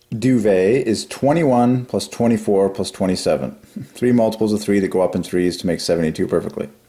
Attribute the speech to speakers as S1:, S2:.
S1: duvet is 21 plus 24 plus 27. 3 multiples of 3 that go up in threes to make 72 perfectly.